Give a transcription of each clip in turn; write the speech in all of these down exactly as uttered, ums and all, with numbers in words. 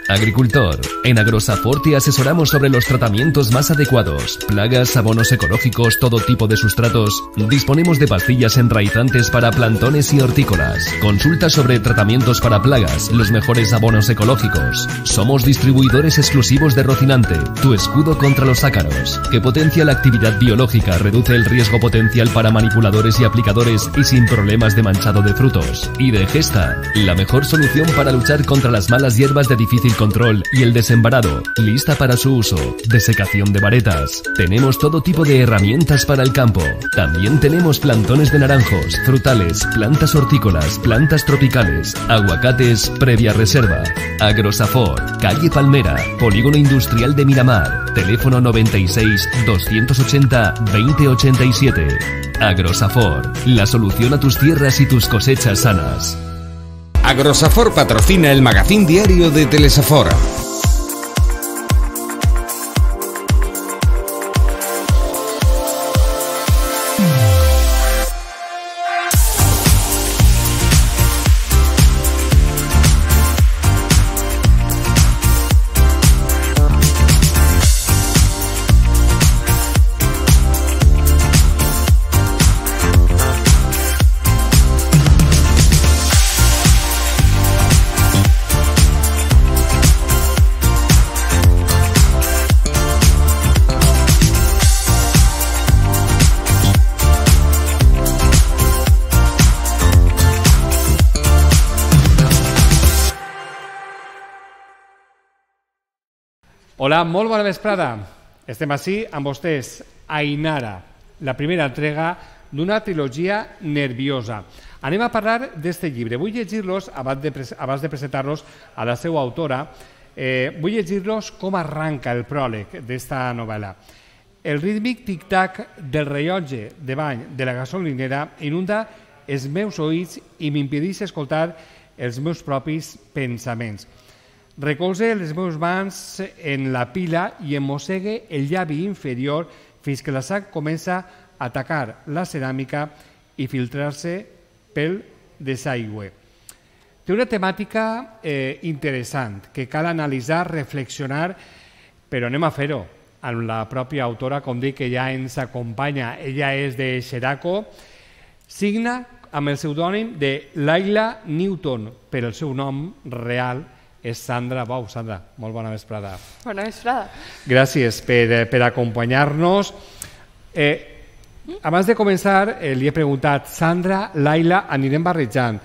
Agricultor. En Agrosafort te asesoramos sobre los tratamientos más adecuados. Plagas, abonos ecológicos, todo tipo de sustratos. Disponemos de pastillas enraizantes para plantones y hortícolas. Consulta sobre tratamientos para plagas, los mejores abonos ecológicos. Somos distribuidores exclusivos de Rocinante, tu escudo contra los ácaros, que potencia la actividad biológica, reduce el riesgo potencial para manipuladores y aplicadores y sin problemas de manchado de frutos. Y de Gesta, la mejor solución para luchar contra las malas hierbas de difícil control y el desembarado, lista para su uso. Desecación de varetas. Tenemos todo tipo de herramientas para el campo. También tenemos plantones de naranjos, frutales, plantas hortícolas, plantas tropicales, aguacates previa reserva. Agrosafort, calle Palmera, Polígono Industrial de Miramar. Teléfono noventa y seis, doscientos ochenta, veinte ochenta y siete. Agrosafort, la solución a tus tierras y tus cosechas sanas. Agrosafort patrocina el magazín diario de Telesafor. Hola, molt bona vesprada. Estem així amb vostès, Ainara, la primera entrega d'una trilogia nerviosa. Anem a parlar d'aquest llibre. Vull llegir-los, abans de, abans de presentar-los a la seva autora, eh, vull llegir-los com arranca el pròleg d'esta novel·la. El rítmic tic-tac del rellotge de bany de la gasolinera inunda els meus oïts i m'impedeix escoltar els meus propis pensaments. Recolze les meves mans en la pila i em mossegue el llavi inferior fins que la sang comença a atacar la ceràmica i filtrar-se pel desaigüe. Té una temàtica eh, interessant que cal analitzar, reflexionar, però anem a fer-ho amb la pròpia autora, com dic, que ja ens acompanya. Ella és de Xeraco, signa amb el pseudònim de Laila Newton, però el seu nom real és Sandra Bou. Sandra, molt bona vesprada. Bona vesprada. Gràcies per, per acompanyar-nos. Eh, abans de començar, eh, li he preguntat, Sandra, Laila, anirem barrejant,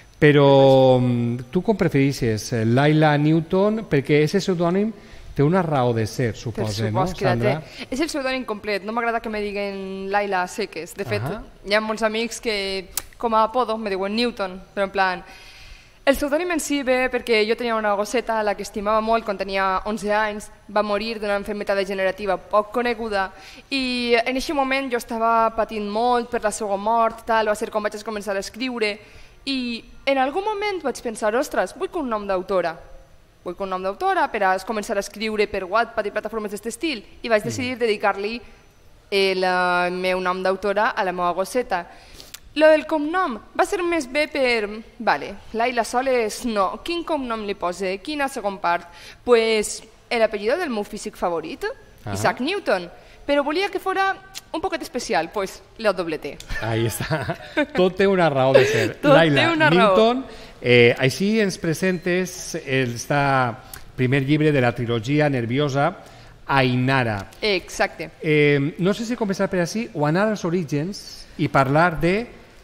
però tu com prefereixes, Laila Newton, perquè aquest pseudònim té una raó de ser, suposa, no, Sandra? És el pseudònim complet, no m'agrada que me diguen Laila Seques. De fet, hi ha molts amics que, com a apodo, me diuen Newton, però en plan... El pseudònim en si ve perquè jo tenia una gosseta a la que estimava molt quan tenia onze anys, va morir d'una malaltia degenerativa poc coneguda i en aquest moment jo estava patint molt per la seva mort, tal, va ser quan vaig començar a escriure i en algun moment vaig pensar, ostres, vull que un nom d'autora, vull que un nom d'autora per a començar a escriure per Wattpad i plataformes d'aquest estil i vaig decidir dedicar-li el meu nom d'autora a la meva gosseta. Lo del cognom va ser més bé per... Vale, Laila Soles no. Quin cognom li pose? Quina segon part? Pues el apellido del meu físic favorit, Isaac Newton. Però volia que fora un poquet especial, pues lo dobleté. Ahí està. Tot té una raó de ser. Laila Newton. Així ens presentes el primer llibre de la trilogia nerviosa, Ainara. Exacte. No sé si començar per així o anar als orígens i parlar de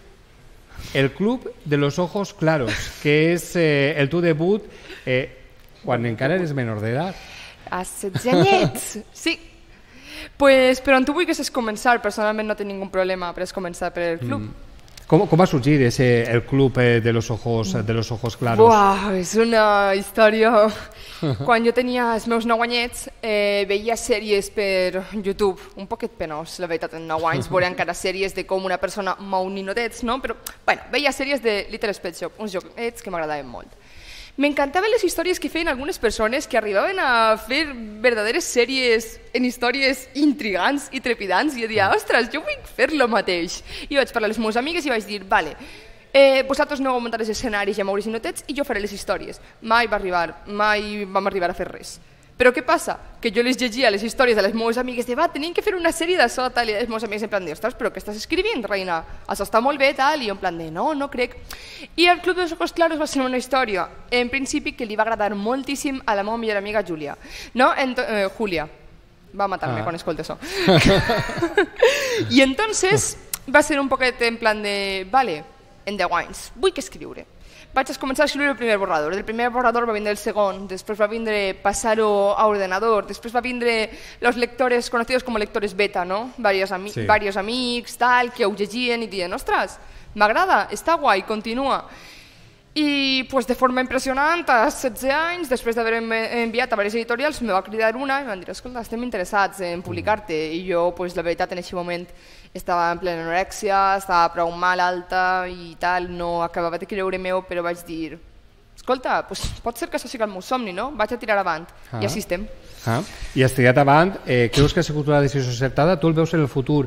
El Club de los Ojos Claros, que és eh, el teu debut eh, quan encara eres menor d'edat. A setze anyets, sí. Pues, però on tu vulguis començar, personalment no tinc ningú problema per començar per el club. Mm. Com, com va sorgir ese, el Club eh, de, los ojos, de los Ojos Claros? Buah, és una història... Quan jo tenia els meus nou anyets, eh, veia sèries per YouTube, un poquet penós, la veritat, en nou anys, veure encara sèries de com una persona mou ninotets, no? Però, bueno, veia sèries de Little Pet Shop, uns joguets que m'agradaven molt. M'encantaven les històries que feien algunes persones que arribaven a fer verdaderes sèries en històries intrigants i trepidants i jo deia, ostres, jo vull fer lo mateix. I vaig parlar a les meves amigues i vaig dir, vale, eh, vosaltres aneu a muntar els escenaris i a moure sinotets i jo faré les històries. Mai va arribar, mai vam arribar a fer res. Però què passa? Que jo les llegia les històries de les meves amigues de va, tenim que fer una sèrie d'això, tal, i les meves amigues en plan de, ostres, però què estàs escrivint, reina? Això està molt bé, tal, i jo en plan de, no, no crec. I el Club dels Ojos Claros va ser una història, en principi, que li va agradar moltíssim a la meva millor amiga Júlia. No? Ento eh, Júlia. Va matar-me ah. quan escolta això. I entonces va ser un poquet en plan de, vale, en deu anys, vull que escriure. Vaig començar a escriure el primer borrador. Del primer borrador va vindre el segon, després va vindre passar-ho a ordenador, després va vindre los lectores conocidos como lectores beta, no? Varios, ami sí. varios amics, tal, que ho llegien i diuen, ostres, m'agrada, està guai, continua. I pues, de forma impressionant, a setze anys, després d'haver enviat a diverses editorials, me va cridar una i em van dir, escolta, estem interessats en publicar-te. I jo, pues, la veritat, en aquest moment estava en plena anorèxia, estava prou malalta i tal, no acabava de creure meu, però vaig dir, escolta, pues, pot ser que això sigui el meu somni, no? Vaig a tirar avant, ah. i així estem. Ah. I has tirat avant, eh, creus que ha sigut una decisió acertada? Tu el veus en el futur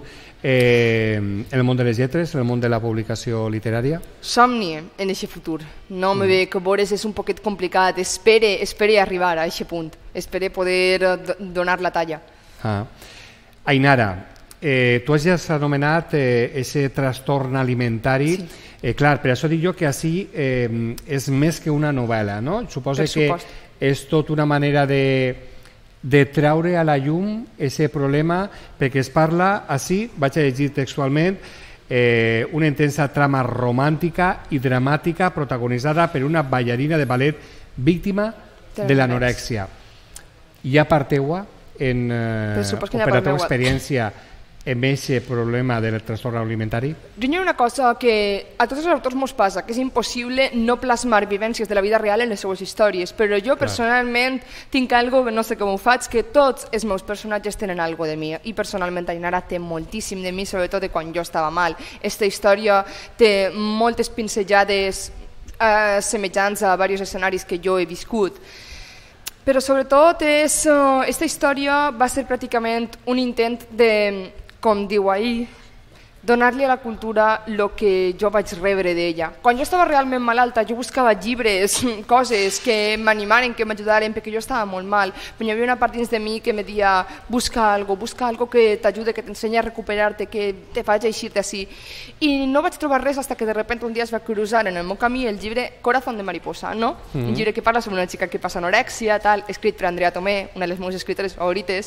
eh, en el món de les lletres, en el món de la publicació literària? Somni en aquest futur. No mm. me ve que veure és un poquet complicat. Espere, espere arribar a aquest punt. Espere poder donar la talla. Ah. Ainara, eh, tu has ja anomenat aquest eh, trastorn alimentari. Sí. Eh, clar, per això dic jo que així eh, és més que una novel·la, no? Suposa que és tot una manera de de treure a la llum aquest problema, perquè es parla, així, vaig a llegir textualment, eh, una intensa trama romàntica i dramàtica protagonitzada per una ballarina de ballet víctima de l'anorèxia. Hi ha part teua, en, eh, o per la teva experiència, amb aquest problema del trastorn alimentari? Jo hi ha una cosa que a tots els autors mos passa, que és impossible no plasmar vivències de la vida real en les seues històries, però jo personalment tinc algo, no sé com ho faig, que tots els meus personatges tenen algo de mi, i personalment Ainara té moltíssim de mi, sobretot de quan jo estava mal. Esta història té moltes pinzellades eh, semejants a diversos escenaris que jo he viscut. Però sobretot és, uh, esta història va ser pràcticament un intent de, com diu ahir, donar-li a la cultura el que jo vaig rebre d'ella. Quan jo estava realment malalta, jo buscava llibres, coses que m'animaren, que m'ajudaren, perquè jo estava molt mal. Però hi havia una part dins de mi que me deia, busca algo, busca algo que t'ajude, que t'ensenya a recuperar-te, que te faci eixir d'ací. I no vaig trobar res fins que de repente un dia es va cruzar en el meu camí el llibre Corazón de mariposa, no? Mm-hmm. Un llibre que parla sobre una xica que passa anorèxia, tal, escrit per Andrea Tomé, una de les meves escritores favorites,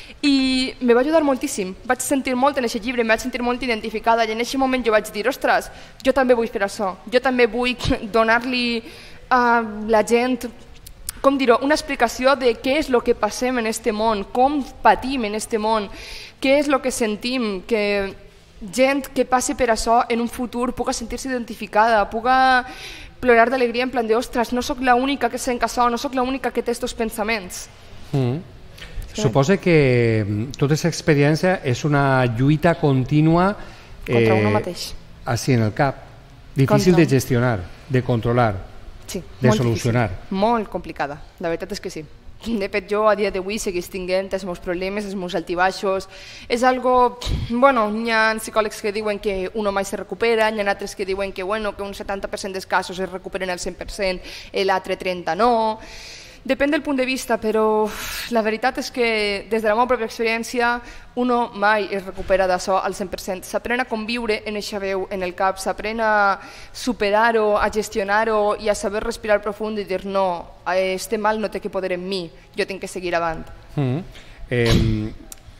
i me va ajudar moltíssim. Vaig sentir molt en aquest llibre, em vaig sentir molt identificada i en aquest moment jo vaig dir, ostres, jo també vull fer això, jo també vull donar-li a la gent, com dir-ho, una explicació de què és el que passem en aquest món, com patim en aquest món, què és el que sentim, que gent que passi per això en un futur puga sentir-se identificada, puga plorar d'alegria en plan de, ostres, no sóc l'única que sent això, no sóc l'única que té aquests pensaments. Mm. Suposa que tota aquesta experiència és una lluita contínua contra uno mateix. Així en el cap. Difícil de gestionar, de controlar, de solucionar. Molt complicada, la veritat és que sí. De fet, jo a dia d'avui segueix tinguent els meus problemes, els meus altibaixos. És algo... Bueno, hi ha psicòlegs que diuen que uno mai se recupera, hi ha altres que diuen que, bueno, que un setanta per cent dels casos es recuperen al cent per cent, l'altre trenta per cent no... Depèn del punt de vista, però la veritat és que des de la meva pròpia experiència uno mai es recupera d'això al cent per cent. S'aprèn a conviure en eixa veu en el cap, s'aprèn a superar-ho, a gestionar-ho i a saber respirar profund i dir no, este mal no té que poder en mi, jo tinc que seguir avant. Mm. Eh,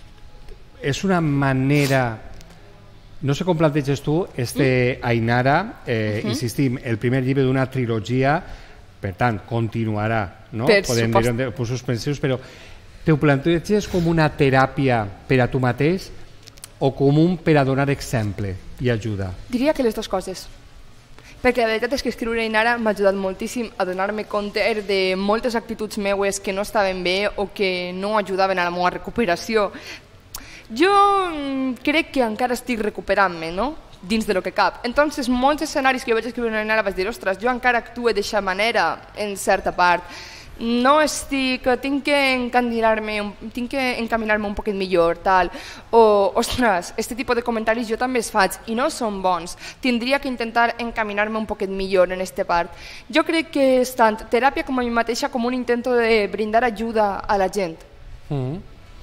és una manera... No sé com planteges tu, este mm. Ainara, eh, mm-hmm. insistim, el primer llibre d'una trilogia, per tant, continuarà, no? Per podem dir-ho per suspensius, però te ho planteges com una teràpia per a tu mateix o com un per a donar exemple i ajuda? Diria que les dues coses. Perquè la veritat és que escriure Ainara m'ha ajudat moltíssim a donar-me compte de moltes actituds meues que no estaven bé o que no ajudaven a la meva recuperació. Jo crec que encara estic recuperant-me, no?, dins de lo que cap. Entonces, molts escenaris que jo vaig escriure en Ainara vaig dir, ostres, jo encara actue d'eixa manera en certa part. no estic, tinc que encaminar-me tinc que encaminar-me un poquet millor, tal, o, ostres, este tipus de comentaris jo també els faig i no són bons, tindria que intentar encaminar-me un poquet millor en aquesta part. Jo crec que és tant teràpia com a mi mateixa com un intento de brindar ajuda a la gent. Mm.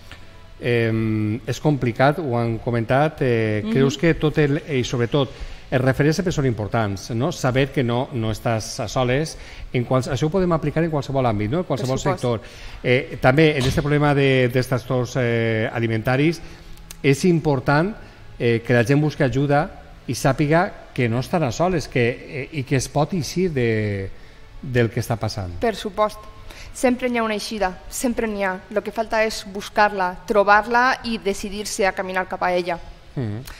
Eh, és complicat, ho han comentat, eh, mm-hmm. creus que tot el, i sobretot els referents sempre són importants, no? Saber que no, no estàs a soles, en qual, això ho podem aplicar en qualsevol àmbit, no? En qualsevol sector. Eh, també en aquest problema de, dels trastorns eh, alimentaris és important eh, que la gent busqui ajuda i sàpiga que no estan a soles que, eh, i que es pot eixir de, del que està passant. Per supost. Sempre n'hi ha una eixida, sempre n'hi ha. El que falta és buscar-la, trobar-la i decidir-se a caminar cap a ella. Mm-hmm.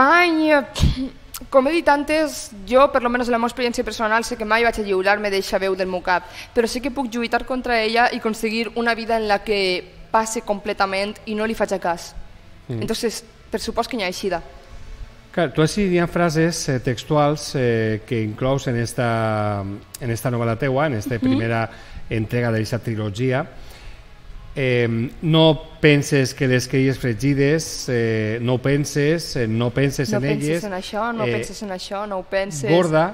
Mai... Com he dit antes, jo, per almenys en la meva experiència personal, sé que mai vaig a lliurar-me d'eixa veu del meu cap, però sé que puc lluitar contra ella i aconseguir una vida en la que passe completament i no li faig a cas. Mm. Entonces, per supost que n'hi ha eixida. Clar, tu has dit frases eh, textuals eh, que inclous en esta, en esta novel·la teua, en esta primera mm-hmm. entrega d'aquesta trilogia. Eh, no penses que les queries fregides, eh, no penses, eh, no penses no en penses elles. En això, no eh, penses en això, no ho penses. Gorda.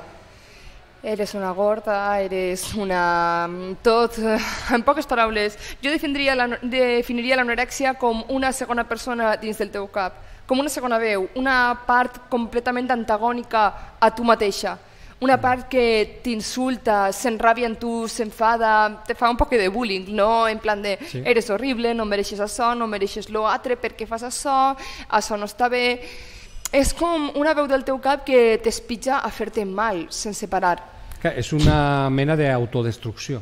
Eres una gorda, eres una... tot, en poques paraules. Jo definiria la, definiria l'anorèxia com una segona persona dins del teu cap, com una segona veu, una part completament antagònica a tu mateixa. Una part que t'insulta, s'enràbia en tu, s'enfada, te fa un poc de bullying, no? En plan de, sí. Eres horrible, no mereixes això, no mereixes l'altre, per què fas això, això no està bé. És com una veu del teu cap que t'espitja a fer-te mal, sense parar. Que és una mena d'autodestrucció.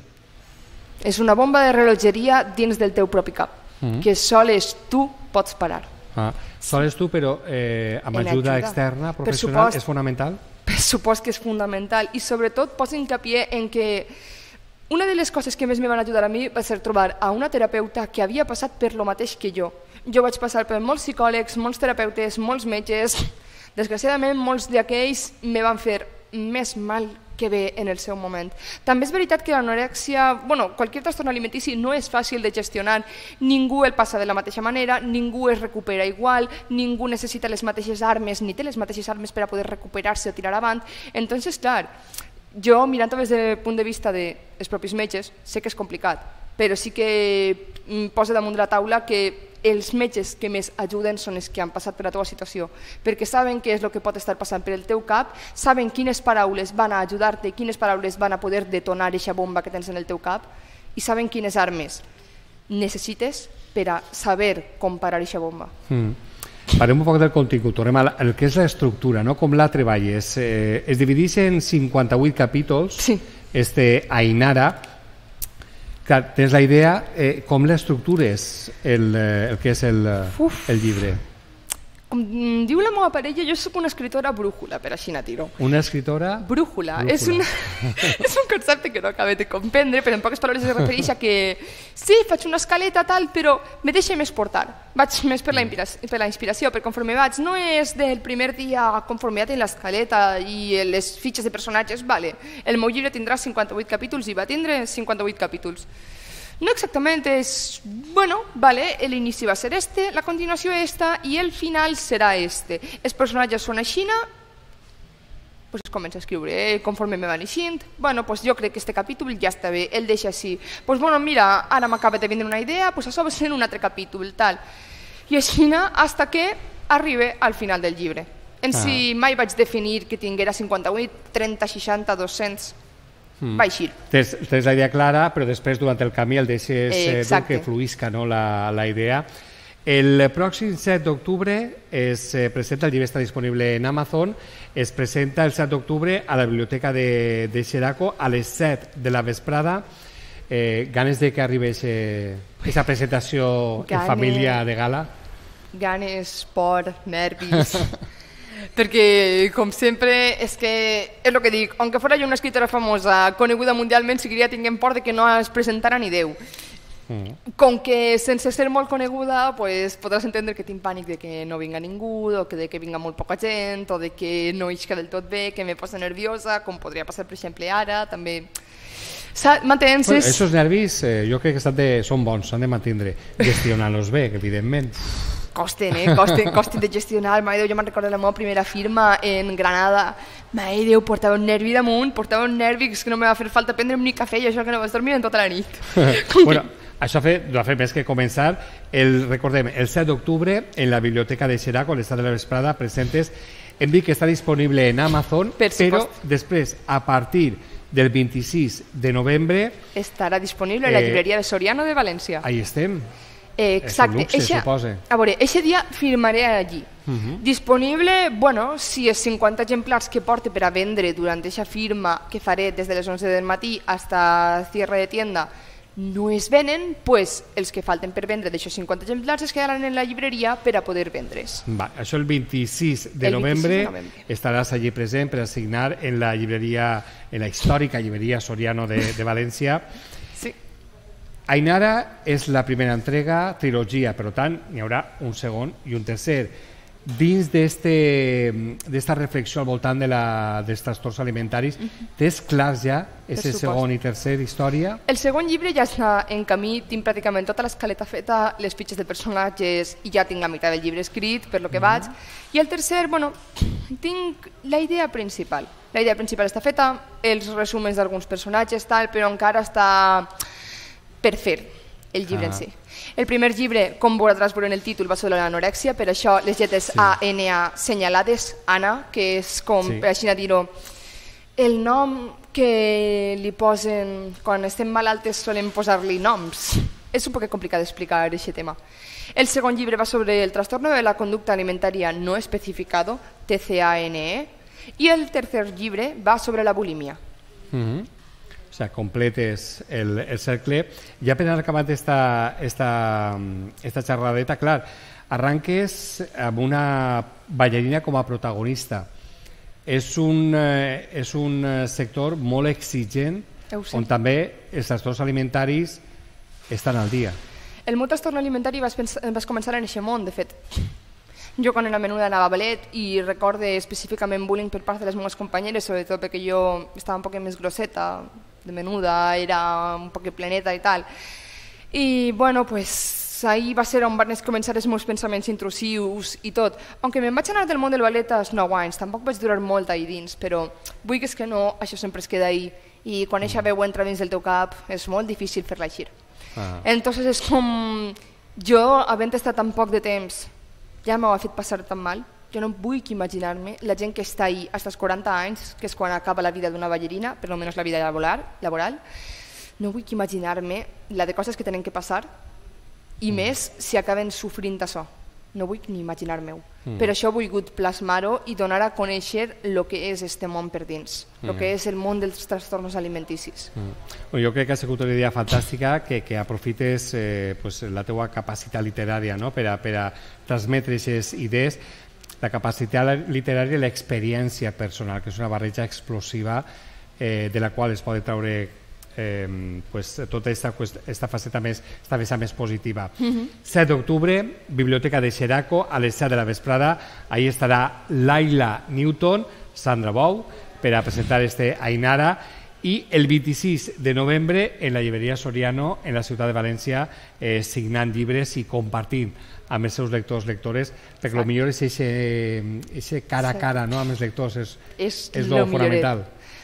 És una bomba de rellotgeria dins del teu propi cap, mm-hmm. que sols tu pots parar. Ah, sols tu, però eh, amb ajuda, ajuda externa, professional, és fonamental? Per supost que és fundamental i sobretot posa hincapié en que una de les coses que més me van ajudar a mi va ser trobar a una terapeuta que havia passat per lo mateix que jo. Jo vaig passar per molts psicòlegs, molts terapeutes, molts metges. Desgraciadament, molts d'aquells me van fer més mal que bé en el seu moment. També és veritat que l'anorèxia, bueno, qualsevol trastorn alimentici no és fàcil de gestionar, ningú el passa de la mateixa manera, ningú es recupera igual, ningú necessita les mateixes armes ni té les mateixes armes per a poder recuperar-se o tirar avant. Entonces, clar, jo mirant-ho des del punt de vista dels propis metges, sé que és complicat, però sí que posa damunt de la taula que els metges que més ajuden són els que han passat per la teva situació, perquè saben què és el que pot estar passant per el teu cap, saben quines paraules van a ajudar-te, quines paraules van a poder detonar aquesta bomba que tens en el teu cap i saben quines armes necessites per a saber com parar aquesta bomba. Mm. Parlem un poc del contingut, tornem al que és l'estructura, no? Com la treballes. Eh, es divideix en cinquanta-vuit capítols, sí. Este Ainara. Clar, tens la idea, eh, com l'estructures el, el que és el, el llibre? Com diu la meva parella, jo soc una escritora brújula, per així tiro. Una escritora? Brújula. brújula. És, una, és un concepte que no acabé de comprendre, però en poques paraules es refereix a que sí, faig una escaleta tal, però me deixa més portar. Vaig més per la, per la inspiració, per conforme vaig. No és del primer dia conforme ja tinc l'escaleta i les fitxes de personatges, vale. El meu llibre tindrà cinquanta-vuit capítols i va tindre cinquanta-vuit capítols. No exactament, és, bueno, vale, l'inici va ser este, la continuació esta i el final serà este. Els personatges són aixina, pues comença a escriure, eh, conforme me van eixint, bueno, pues jo crec que este capítol ja està bé, el deixa així. Pues bueno, mira, ara m'acaba de vindre una idea, pues això va ser un altre capítol, tal. I aixina, hasta que arribe al final del llibre. En ah. si mai vaig definir que tinguera cinquanta-vuit, trenta, seixanta, dos-cents... Mm. va eixir. Tens, tens la idea clara, però després durant el camí el deixes eh, que fluïsca, no, la, la idea. El pròxim set d'octubre es eh, presenta, el llibre està disponible en Amazon, es presenta el set d'octubre a la biblioteca de, de Xeraco a les set de la vesprada. Eh, ganes de que arribi aquesta presentació ganes, en família de gala? Ganes, por, nervis... perquè, com sempre, és que és el que dic, aunque fora jo una escritora famosa, coneguda mundialment, seguiria tinguent por de que no es presentara ni Déu. Mm. Com que sense ser molt coneguda, pues, podràs entendre que tinc pànic de que no vinga ningú, o que de que vinga molt poca gent, o de que no isca del tot bé, que me posa nerviosa, com podria passar, per exemple, ara, també... M'entens? Bueno, esos nervis eh, jo crec que són bons, s'han de mantindre, gestionant-los bé, evidentment. Costen, eh? Costen, costen de gestionar. Mai Déu, jo me'n recordo la meva primera firma en Granada. Mai Déu, portava un nervi damunt, portava un nervi que no me va fer falta prendre'm ni cafè i això que no vas dormir en tota la nit. Bueno, això no ha fet més que començar. El, recordem, el set d'octubre en la biblioteca de Xeraco, a l'estat de la vesprada, presentes. Hem dit que està disponible en Amazon, per però després, a partir del vint-i-sis de novembre... Estarà disponible en la llibreria de Soriano de València. Ahí estem. Eh, exacte. Luxe, eixa, suposa. A veure, eixe dia firmaré allí. Uh -huh. Disponible, bueno, si els cinquanta exemplars que porte per a vendre durant eixa firma que faré des de les onze del matí hasta cierre de tienda no es venen, pues els que falten per vendre d'aixòs cinquanta exemplars es quedaran en la llibreria per a poder vendre's. Va, això el vint-i-sis de novembre estaràs allí present per a signar en la llibreria, en la històrica llibreria Soriano de, de València. Sí. Ainara és la primera entrega, trilogia, per tant, n'hi haurà un segon i un tercer. Dins d'esta reflexió al voltant de la, dels trastorns alimentaris, uh-huh. tens clars ja aquest segon i tercer història? El segon llibre ja està en camí, tinc pràcticament tota l'escaleta feta, les fitxes de personatges i ja tinc la meitat del llibre escrit, per lo que uh-huh. vaig. I el tercer, bueno, tinc la idea principal. La idea principal està feta, els resumens d'alguns personatges, tal, però encara està per fer el llibre ah. en si. El primer llibre, com voldràs veure en el títol, va sobre l'anorèxia, per això les lletres sí. A N A senyalades, Anna, que és com, sí. per així dir-ho, el nom que li posen, quan estem malaltes solen posar-li noms. És un poc complicat d'explicar aquest tema. El segon llibre va sobre el trastorno de la conducta alimentaria no especificado, T C A N E, i el tercer llibre va sobre la bulímia. Mhm. O sigui, completes el, el cercle. Ja per haver acabat esta, esta, esta xerradeta, clar, arranques amb una ballarina com a protagonista. És un, eh, és un sector molt exigent on també els trastorns alimentaris estan al dia. El meu trastorn alimentari vas, pensar, vas començar en aquest món, de fet. Jo quan era menuda anava a ballet i recorde específicament bullying per part de les meves companyeres, sobretot perquè jo estava un poc més grosseta, de menuda, era un poc planeta i tal. I, bueno, pues, ahí va ser on van començar els meus pensaments intrusius i tot. Aunque me'n vaig anar del món del ballet als nou anys, tampoc vaig durar molt ahí dins, però vull que és que no, això sempre es queda ahí. I quan eixa veu entra dins del teu cap, és molt difícil fer-la eixir. Ah. Entonces és com... Jo, havent estat tan poc de temps, ja m'ho ha fet passar tan mal. Jo no vull imaginar-me la gent que està ahí fins als quaranta anys, que és quan acaba la vida d'una ballarina, per almenys la vida laboral, laboral. No vull imaginar-me la de coses que tenen que passar i mm. més si acaben sofrint això. No vull ni imaginar-me-ho. Mm. Per això he volgut plasmar-ho i donar a conèixer el que és este món per dins, el mm. que és el món dels trastorns alimenticis. Mm. Bueno, jo crec que ha sigut una idea fantàstica que, que aprofites eh, pues, la teua capacitat literària, no? per, a, per a transmetre aquestes idees, la capacitat literària i l'experiència personal, que és una barreja explosiva eh, de la qual es pot treure eh, pues, tota aquesta faceta més, esta vessant més positiva. Uh-huh. set d'octubre, Biblioteca de Xeraco, a les set de la vesprada. Ahí estarà Laila Newton, Sandra Bou, per a presentar este Ainara. I el vint-i-sis de novembre, en la llibreria Soriano, en la ciutat de València, eh, signant llibres i compartint amb els seus lectors, lectores, perquè el millor és aquest cara a cara, no?, amb els lectors, és, és, és lo fonamental.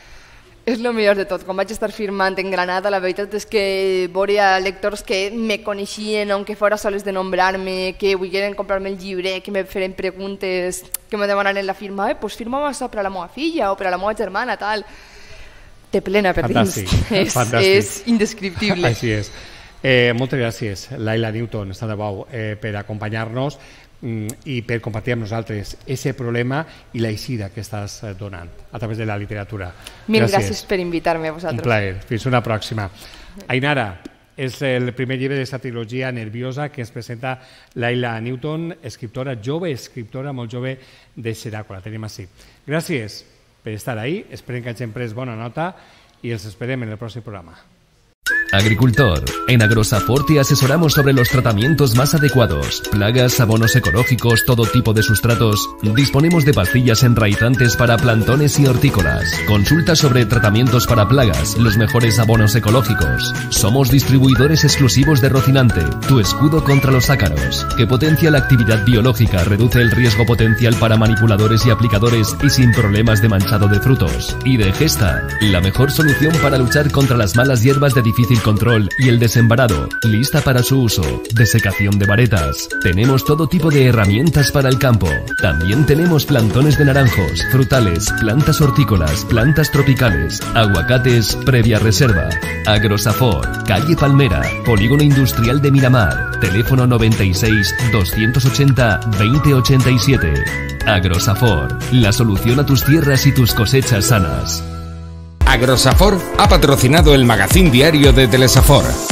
És el millor de tot. Quan vaig estar firmant en Granada, la veritat és que veuria lectors que me coneixien, aunque fora sols de nombrar-me, que volgueren comprar-me el llibre, que me feren preguntes, que me demanaren la firma, eh, pues firma això per a la meva filla o per a la meva germana, tal. Té plena per dins. És, és indescriptible. Així és. Eh, moltes gràcies, Laila Newton, Sandra Bou, eh, per acompanyar-nos mm, i per compartir amb nosaltres aquest problema i l'eixida que estàs donant a través de la literatura. Mil gràcies, gràcies per invitar-me a vosaltres. Un plaer. Fins una pròxima. Ainara, és el primer llibre d'aquesta trilogia nerviosa que ens presenta Laila Newton, escriptora jove, escriptora molt jove de Xeraco. La tenim així. Gràcies per estar ahí. Esperem que hagin pres bona nota i els esperem en el pròxim programa. Agricultor, en Agrosafor te asesoramos sobre los tratamientos más adecuados, plagas, abonos ecológicos, todo tipo de sustratos. Disponemos de pastillas enraizantes para plantones y hortícolas. Consulta sobre tratamientos para plagas, los mejores abonos ecológicos. Somos distribuidores exclusivos de Rocinante, tu escudo contra los ácaros, que potencia la actividad biológica, reduce el riesgo potencial para manipuladores y aplicadores y sin problemas de manchado de frutos. Y de Gesta, la mejor solución para luchar contra las malas hierbas de difícil control y el desembarado, lista para su uso. Desecación de varetas. Tenemos todo tipo de herramientas para el campo. También tenemos plantones de naranjos, frutales, plantas hortícolas, plantas tropicales, aguacates previa reserva. Agrosafor, calle Palmera, Polígono Industrial de Miramar. Teléfono noventa y seis, doscientos ochenta, veinte ochenta y siete. Agrosafor, la solución a tus tierras y tus cosechas sanas. Agrosafor ha patrocinado el magazín diario de Telesafor.